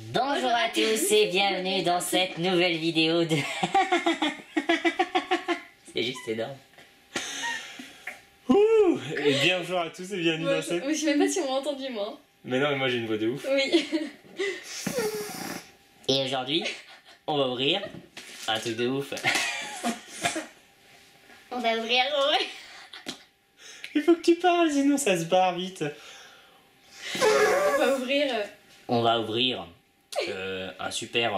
Bonjour à tous et bienvenue dans cette nouvelle vidéo de... C'est juste énorme. Ouh, et bien bonjour à tous et bienvenue dans cette... Je sais même pas si on m'a entendu moi. Mais non, mais moi j'ai une voix de ouf. Oui. Et aujourd'hui, on va ouvrir un truc de ouf. On va ouvrir. Il faut que tu parles, sinon ça se barre vite. On va ouvrir. Un super...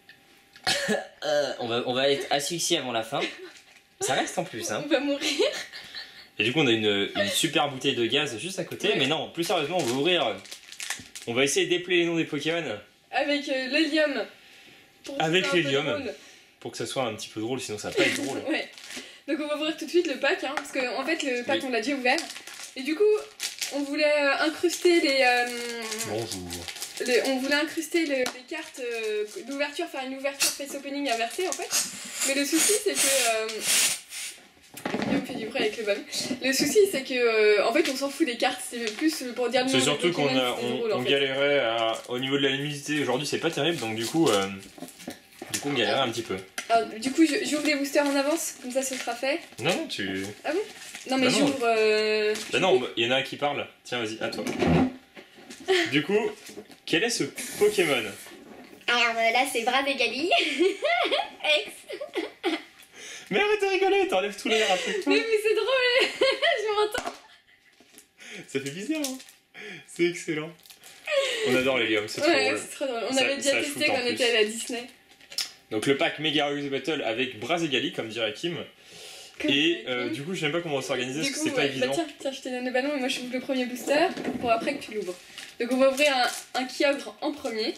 on va être asphyxié avant la fin. Ça reste en plus, hein. On va mourir. Et du coup on a une super bouteille de gaz juste à côté. Ouais. Mais non, plus sérieusement on va ouvrir... On va essayer d'épeler les noms des Pokémon. Avec l'hélium. Avec l'hélium. Pour que ça soit un petit peu drôle, sinon ça va pas être drôle. Ouais. Donc on va ouvrir tout de suite le pack, hein, parce qu'en fait le pack Oui. on l'a déjà ouvert. Et du coup, on voulait incruster Bonjour. on voulait incruster les cartes d'ouverture, faire une ouverture face opening inversée en fait. Mais le souci c'est que... Guillaume fait du bruit avec le ballon. Le souci c'est que en fait on s'en fout des cartes, c'est plus pour dire le nom C'est des surtout qu'on Pokémon, c'est drôle, en on fait. galérait au niveau de la luminosité. Aujourd'hui c'est pas terrible, donc du coup on galérait un petit peu. Alors, du coup j'ouvre les boosters en avance, comme ça ce sera fait. Non, non, tu... Ah bon? Non mais Bah non. j'ouvre... Bah non, il y en a un qui parle. Tiens, vas-y, à toi. Du coup, quel est ce Pokémon? Alors là c'est Bradegali. Ex. Mais arrête de rigoler, t'enlèves tout l'air après toi. Mais c'est drôle. Je m'entends. Ça fait bizarre, hein. C'est excellent. On adore l'hélium, c'est trop Ouais, drôle. c'est trop drôle. On Ça- avait déjà ça testé shoot en quand on plus. était allé à Disney. Donc le pack Mega Rose Battle avec Brazegali, comme dirait Kim. Et du coup, je sais même pas comment on va s'organiser parce que c'est pas évident. Bah tiens, je te donne le ballon et moi je ouvre le premier booster pour après que tu l'ouvres. Donc on va ouvrir un Kyogre en premier.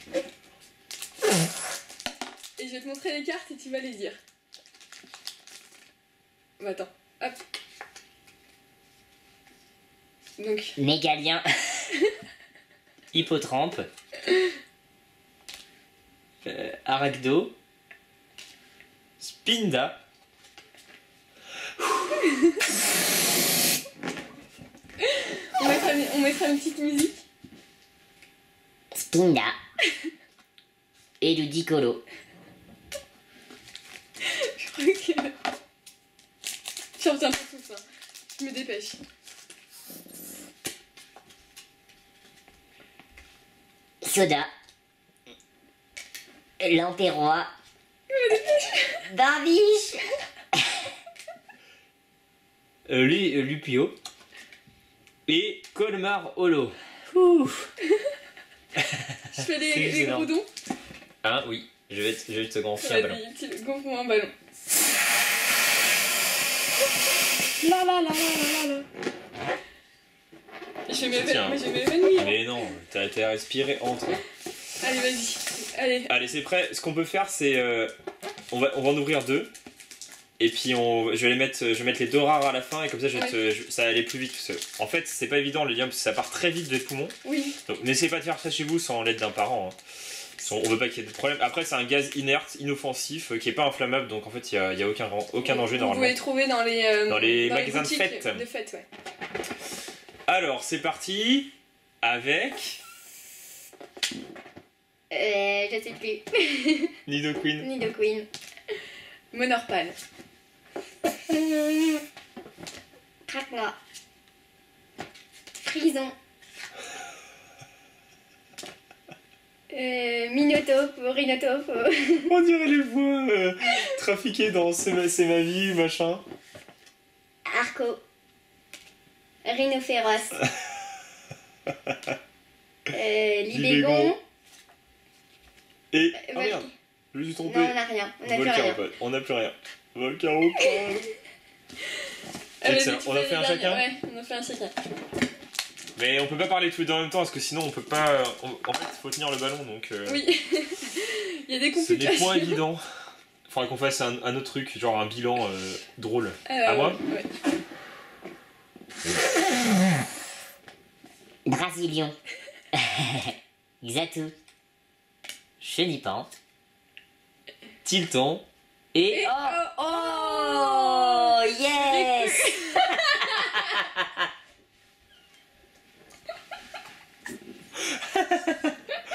Et je vais te montrer les cartes et tu vas les dire. Bah attends, hop. Donc, Mégalien. Hippotrampe. Arachdo. Spinda. on mettra une petite musique. Spinda. Et Ludicolo. Je crois que... Je retiens pas tout ça. Je me dépêche. Soda. L'Empérois. Barbiche. Lupio. Et Colmar Holo. Je fais les excellent. gros dons. Hein, oui. Je vais te gonfler un ballon. Vas-y, gonfle-moi un ballon. La la la la la la. Je vais m'évanouir. Mais non, t'as respiré entre. Allez, vas-y. Allez. Allez, c'est prêt. Ce qu'on peut faire, c'est... on va en ouvrir deux. Et puis, je vais mettre les deux rares à la fin. Et comme ça, ça va aller plus vite. Parce que, en fait, c'est pas évident le lien, parce que ça part très vite des poumons. Oui. Donc, n'essayez pas de faire ça chez vous sans l'aide d'un parent. Hein. On veut pas qu'il y ait de problème. Après, c'est un gaz inerte, inoffensif, qui est pas inflammable. Donc, en fait, il y a aucun danger Vous normalement. pouvez les trouver dans les magasins de boutiques fête. De fête, ouais. Alors, c'est parti. Avec... Je sais plus. Nidoqueen. Nidoqueen. Monorpal. Craquenois. Frison. Minotaure, Rhinotaure. On dirait les voix trafiquées dans C'est ma vie, machin. Arco. Rhinophéros. Libégon. Et... Oh merde, je me suis trompé. Non, on n'a rien. On n'a plus rien. Volcaropode. On n'a plus rien. Volcaropode. Excellent. On a fait un chacun. Ouais, on a fait un chacun. Mais on peut pas parler tous les deux en même temps parce que sinon on peut pas... En fait, il faut tenir le ballon donc... Oui. Il y a des Ce n'est complications. point évident. Faudrait qu'on fasse un autre truc, genre un bilan drôle. À moi ouais. Brasilion. Xatu. Chenipante. Tilton. Et... Oh yes.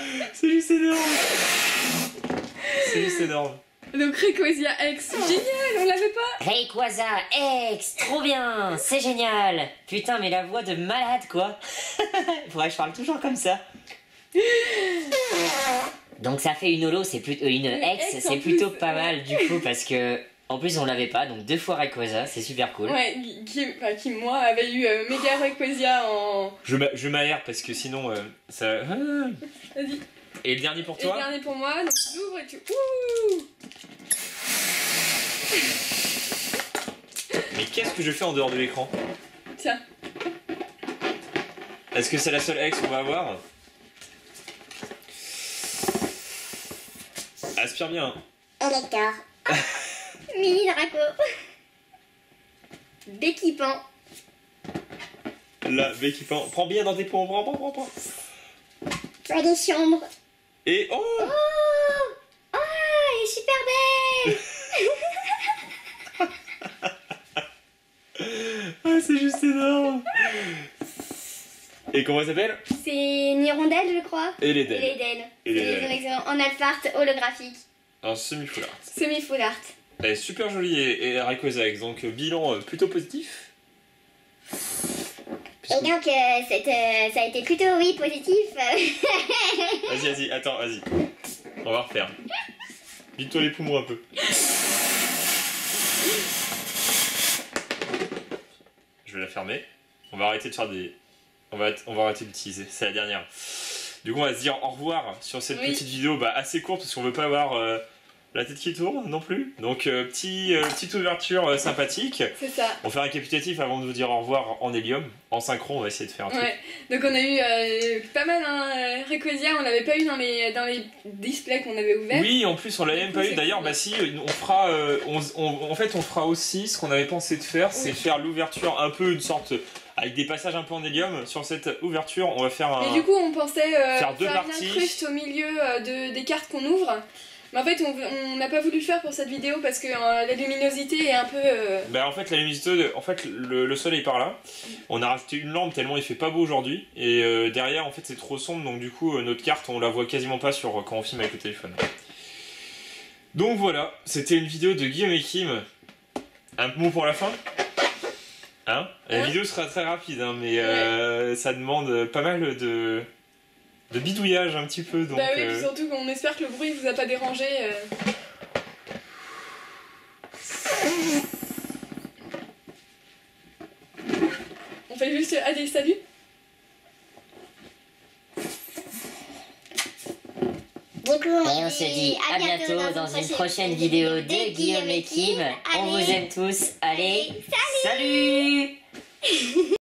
C'est juste énorme. C'est juste énorme. Donc Rayquaza X, génial, on l'avait pas. Rayquaza X, trop bien, c'est génial. Putain, mais la voix de malade, quoi. Faudrait que je parle toujours comme ça. Donc ça fait une holo, c'est plutôt une X, c'est plutôt pas mal du coup parce que en plus on l'avait pas, donc 2 fois Rayquaza, c'est super cool. Ouais, qui moi avait eu méga Rayquaza en. Je m'aère parce que sinon ça. Vas-y. Et le dernier pour Et le toi? dernier pour moi, donc tu l'ouvres et tu. Ouh. Mais qu'est-ce que je fais en dehors de l'écran? Tiens. Est-ce que c'est la seule X qu'on va avoir? Aspire bien. Hein. Oh d'accord. Mini Draco. D'équipant. Là, équipant. Prends bien dans tes poings. Prends. Pas des chambres. Et oh! Oh, oh, elle est super belle. Ah, c'est juste énorme. Et comment elle s'appelle? C'est une hirondelle, je crois. Et les Et Dell. les Dell. Et les C'est Dell. un excellent en alphart holographique. Un semi-full art. Semi-full art. Elle est super jolie et Rayquaza X, donc bilan plutôt positif. Et donc, ça a été plutôt, oui, positif. Vas-y, attends, vas-y. On va refaire. Vide-toi les poumons un peu. Je vais la fermer. On va arrêter de faire des... On va arrêter d'utiliser, c'est la dernière. Du coup, on va se dire au revoir sur cette petite vidéo assez courte parce qu'on veut pas avoir la tête qui tourne non plus. Donc, petite ouverture sympathique. C'est ça. On fait un récapitulatif avant de vous dire au revoir en hélium. En synchro, on va essayer de faire un truc. Ouais. Donc on a eu pas mal Rayquaza, on l'avait pas eu dans les displays qu'on avait ouverts. Oui, en plus on l'avait même pas eu. D'ailleurs, bah si, on fera, en fait, on fera aussi ce qu'on avait pensé de faire, c'est faire l'ouverture un peu une sorte avec des passages un peu en hélium. Sur cette ouverture, on va faire un. Et du coup, on pensait faire deux une parties. incruste au milieu des cartes qu'on ouvre. Mais en fait, on n'a pas voulu le faire pour cette vidéo parce que la luminosité est un peu. Bah en fait, la luminosité, en fait, le soleil est par là. On a rajouté une lampe tellement il fait pas beau aujourd'hui. Et derrière, en fait, c'est trop sombre, donc du coup, notre carte, on la voit quasiment pas sur quand on filme avec le téléphone. Donc voilà, c'était une vidéo de Guillaume et Kim. Un mot pour la fin? Hein? La vidéo sera très rapide, hein, mais ça demande pas mal de bidouillage un petit peu. Donc, bah oui, puis surtout qu'on espère que le bruit vous a pas dérangé. On fait juste allez, salut. Du coup, Et on se dit à bientôt dans une prochaine vidéo de Guillaume et Kim. On vous aime tous. Allez, salut!